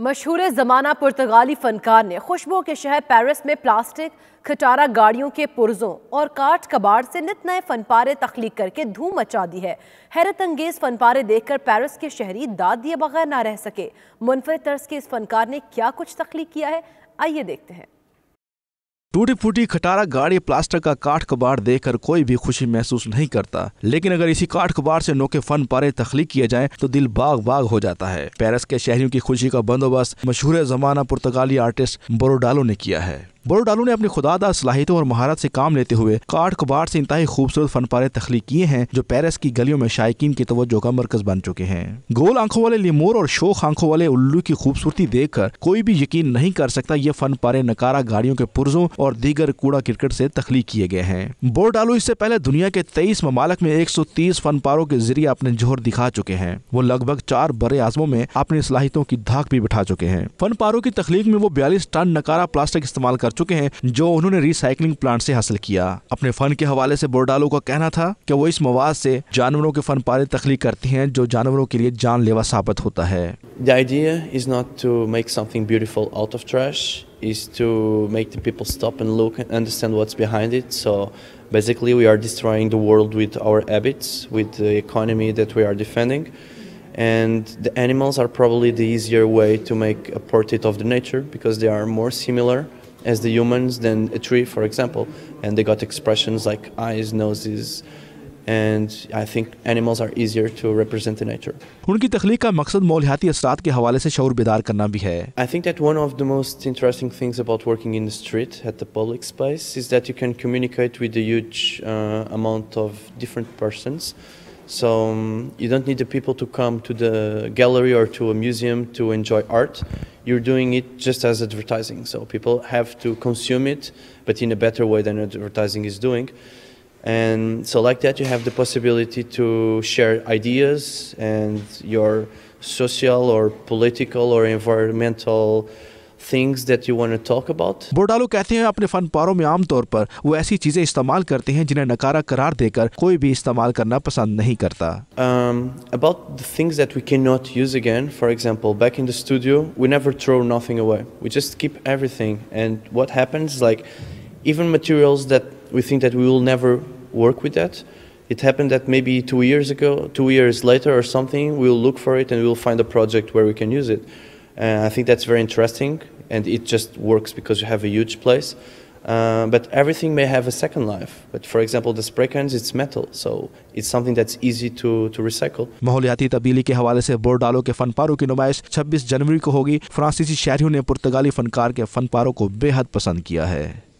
مشہور زمانہ پرتگالی فنکار نے خوشبو کے شہر پیرس میں پلاسٹک، کھٹارہ گاڑیوں کے پرزوں اور کاٹھ کباڑ سے نت نئے فن پارے تخلیق کر کے دھوم مچا دی ہے۔ حیرت انگیز فن پارے دیکھ کر پیرس کے شہری داد دیے بغیر نہ رہ سکے۔ منفرد طرز کے اس فنکار نے کیا کچھ تخلیق کیا ہے، آئیے دیکھتے ہیں۔ ٹوٹی پھوٹی کھٹارہ گاڑی پلاسٹک کا کاٹھ کباڑ دیکھ کر کوئی بھی خوشی محسوس نہیں کرتا، لیکن اگر اسی کاٹھ کباڑ سے انوکھے فن پارے تخلیق کیے جائیں تو دل باغ باغ ہو جاتا ہے۔ پیرس کے شہریوں کی خوشی کا بندوبست مشہور زمانہ پرتگالی آرٹسٹ بروڈالو نے کیا ہے۔ بروڈالو نے اپنی خداداد صلاحیتوں اور مہارت سے کام لیتے ہوئے کاٹھ کباڑ سے انتہائی خوبصورت فن پارے تخلیق کیے ہیں جو پیرس کی گلیوں میں شائقین کی توجہ کا مرکز بن چکے ہیں۔ گول آنکھوں والے لیمور اور شوخ آنکھوں والے الو کی خوبصورتی دیکھ کر کوئی بھی یقین نہیں کر سکتا یہ فن پارے نکارہ گاڑیوں کے پرزوں اور دیگر کوڑا کرکٹ سے تخلیق کیے گئے ہیں۔ بروڈالو اس سے پہلے دنیا کے 23 ممالک میں 130 فن پاروں کے ذریعے اپنے جوہر دکھا چکے ہیں۔ وہ لگ بھگ 4 بر اعظموں میں اپنی صلاحیتوں کی دھاک بھی بٹھا چکے ہیں۔ فن پاروں کی تخلیق میں وہ 42 ٹن نکارہ پلاسٹک استعمال کر چکے ہیں جو انہوں نے ری سائیکلنگ پلانٹ سے حاصل کیا۔ اپنے فن کے حوالے سے بروڈالو کا کہنا تھا کہ وہ اس مواد سے جانوروں کے فن پارے تخلیق کرتی ہیں جو جانوروں کے لیے جان لیوا ثابت ہوتا ہے۔ The idea is not to make something beautiful out of trash, is to make the people stop and look and understand what's behind it. So basically we are destroying the world with our habits, with the economy that we are defending. And the animals are probably the easier way to make a portrait of the nature because they are more similar as the humans than a tree, for example, and they got expressions like eyes, noses, and I think animals are easier to represent the nature. ان کی تخلیق کا مقصد ماحولیاتی اثرات کے حوالے سے شعور بیدار کرنا بھی ہے۔ I think that one of the most interesting things about working in the street at the public space is that you can communicate with a huge amount of different persons. So you don't need the people to come to the gallery or to a museum to enjoy art. You're doing it just as advertising. So people have to consume it, but in a better way than advertising is doing. And so like that you have the possibility to share ideas and your social or political or environmental things that you want to talk about. بروڈالو کہتے ہیں اپنے فن پاروں میں عام طور پر وہ ایسی چیزیں استعمال کرتے ہیں جنہیں نکارہ قرار دے کر کوئی بھی استعمال کرنا پسند نہیں کرتا۔ About the things that we cannot use again, for example, back in the studio, we never throw nothing away. We just keep everything. And what happens, like, even materials that we think that we will never work with that, it happened that maybe 2 years ago, 2 years later or something, we'll look for it and we'll find a project where we can use it. I think that's very interesting, and it just works because you have a huge place. But everything may have a second life. But for example, the spray cans, it's metal, so it's something that's easy to recycle. ماحولیاتی تبدیلی کے حوالے سے بروڈالو کے فن پاروں کی نمائش 26 جنوری کو ہوگی۔ فرانسیسی شہریوں نے پرتگالی فنکار کے فن پاروں کو بے حد پسند کیا ہے۔